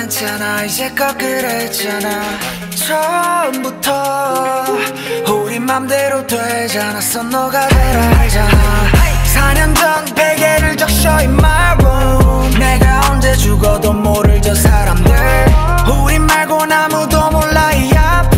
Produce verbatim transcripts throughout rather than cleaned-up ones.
괜찮아 이제껏 그랬잖아 처음부터 우리 맘대로 되지 않았어 너가 되라 알잖아 사 년 전 베개를 적셔 in my room 내가 언제 죽어도 모를 저 사람들 우리 말고 아무도 몰라 이 아픔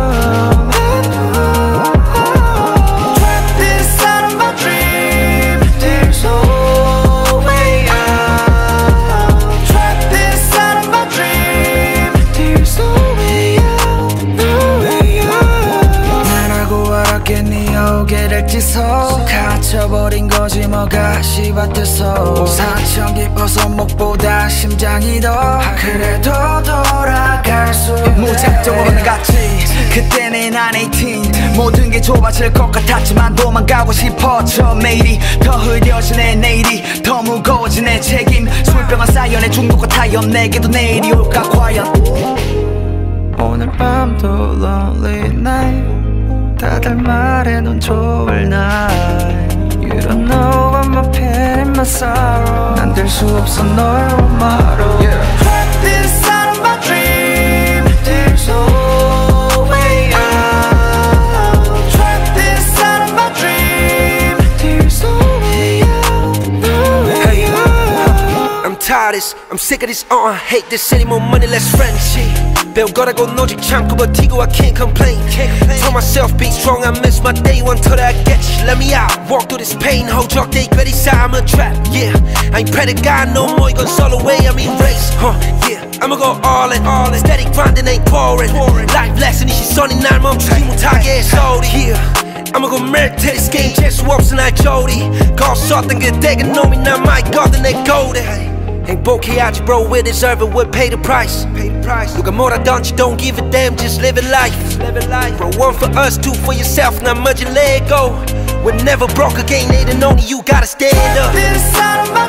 Trapped inside of my dream There's no way out Trapped inside of my dream There's no way out No way out 난 알고 알았겠니 오게 될지서 갇혀버린 거지 뭐가 시밭에서 사천 깊어서 목보다 심장이 더 그래도 돌아갈 수 있네 무작정으로 갔지 그때는 난 eighteen 모든 게 좁아질 것 같았지만 도망가고 싶어 저 매일이 더 흐려진 내 내일이 더 무거워진 내 책임 술병은 쌓여 내 중독과 타협 내게도 내일이 올까 과연 오늘 밤도 lonely night 다들 말해 넌 좋을 날 You don't know what my pain and my sorrow 난 될 수 없어 너의 엄마로 Trapped inside of my dream There's no way out Trapped inside of my dream There's no way out No way out I'm tired of this, I'm sick of this, uh, I hate this anymore money, less friendship 배운 거라고 오직 참고 버티고 I can't complain Told myself be strong, I miss my day one till I get you Let me out, walk through this pain 호적돼 있거리 I'm a trap, yeah I ain't pray to God no more 이건 solo way I mean race, huh, yeah I'ma go all in, all in Steady grinding ain't boring Life lesson 이 시선이 날 멈추지 못하게 해서 yeah I'ma go melt to this game 재수 없어 날 조리 거쳤던 그때가 놈이 난 마이 거든 내 고대 행복해야지 bro we deserve it we'll pay the price 누가 뭐라던지 don't give a damn just living life bro one for us two for yourself not much and let go we're never broke again they don't know you gotta stand up